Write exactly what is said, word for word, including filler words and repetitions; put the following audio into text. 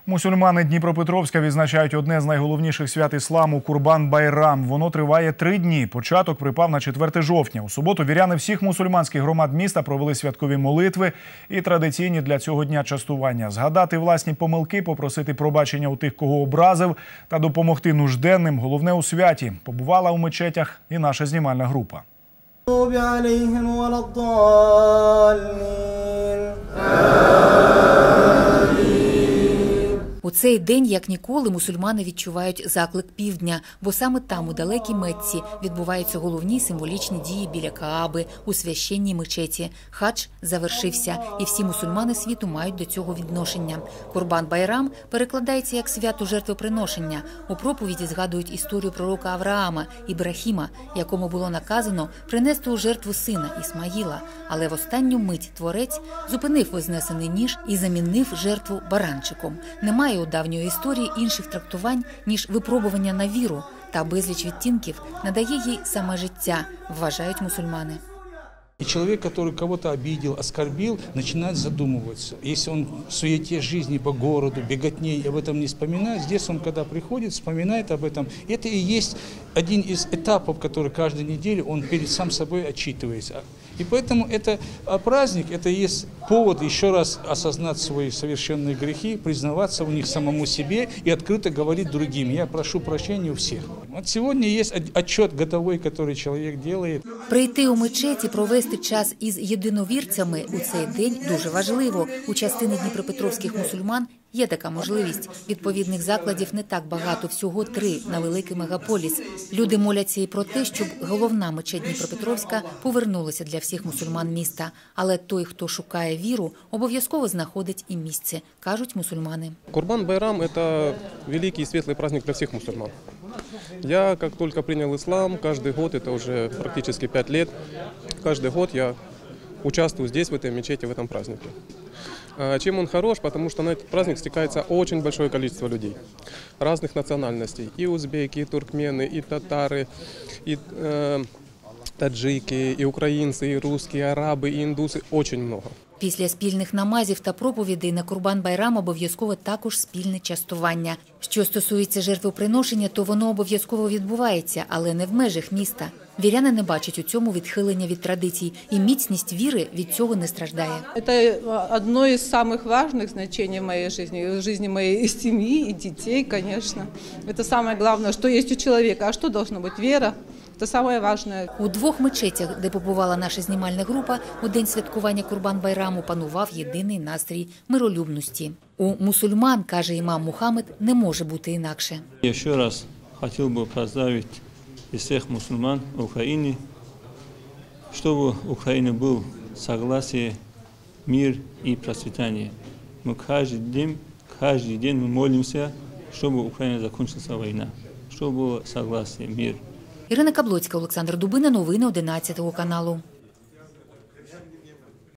Мусульмани Дніпропетровська відзначають одне з найголовніших свят ісламу – Курбан-Байрам. Воно триває три дні. Початок припав на четверте жовтня. У суботу віряни всіх мусульманських громад міста провели святкові молитви і традиційні для цього дня частування. Згадати власні помилки, попросити пробачення у тих, кого образив, та допомогти нужденним – головне у святі. Побувала у мечетях і наша знімальна група. У цей день, як ніколи, мусульмани відчувають заклик півдня, бо саме там, у далекій Мекці, відбуваються головні символічні дії біля Кааби, у священній мечеті. Хадж завершився, і всі мусульмани світу мають до цього відношення. Курбан-Байрам перекладається як свято жертвоприношення. У проповіді згадують історію пророка Авраама, Ібрахіма, якому було наказано принести у жертву сина Ісмаїла. Але в останню мить Творець зупинив вознесений ніж і замінив жертву баранчиком. Немає у давньої історії інших трактувань, ніж випробування на віру, та безліч відтінків надає їй саме життя, вважають мусульмани. И человек, который кого-то обидел, оскорбил, начинает задумываться. Если он в суете жизни по городу, беготне, об этом не вспоминает, здесь он, когда приходит, вспоминает об этом. Это и есть один из этапов, который каждую неделю он перед сам собой отчитывается. И поэтому это праздник, это и есть повод еще раз осознать свои совершенные грехи, признаваться в них самому себе и открыто говорить другим. Я прошу прощения у всех. Вот сегодня есть отчет годовой, который человек делает. Прийти у мечеті, провести час із єдиновірцями у цей день дуже важливо. У частини дніпропетровських мусульман є така можливість. Відповідних закладів не так багато, всього три на великий мегаполіс. Люди моляться і про те, щоб головна мечеть Дніпропетровська повернулася для всіх мусульман міста. Але той, хто шукає віру, обов'язково знаходить і місце, кажуть мусульмани. Курбан-Байрам – це великий і світлий праздник для всіх мусульман. Я, как только принял ислам, каждый год, это уже практически пять лет, каждый год я участвую здесь, в этой мечети, в этом празднике. Чем он хорош? Потому что на этот праздник стекается очень большое количество людей разных национальностей. И узбеки, и туркмены, и татары, и э, таджики, и украинцы, и русские, и арабы, и индусы. Очень много. Після спільних намазів та проповідей на Курбан-Байрам обов'язково також спільне частування. Що стосується жертвоприношення, то воно обов'язково відбувається, але не в межах міста. Віряни не бачать у цьому відхилення від традицій, і міцність віри від цього не страждає. Це одне із самих важливих значень в моїй житті, в житті моєї сім'ї і дітей, звісно. Це найголовніше, що є у чоловіка, а що має бути віра. Це саме важливе. У двох мечетях, де побувала наша знімальна група, у день святкування Курбан-Байраму панував єдиний настрій миролюбності. У мусульман, каже імам Мухаммед, не може бути інакше. Я ще раз хотів би поздравити всіх мусульман України, щоб в Україні був согласие, мир і процвітання. Ми кожен день, кожен день ми молимося, щоб в Україні закінчилася війна, щоб було согласие, мир. Ірина Каблоцька, Олександр Дубина, новини одинадцятого каналу.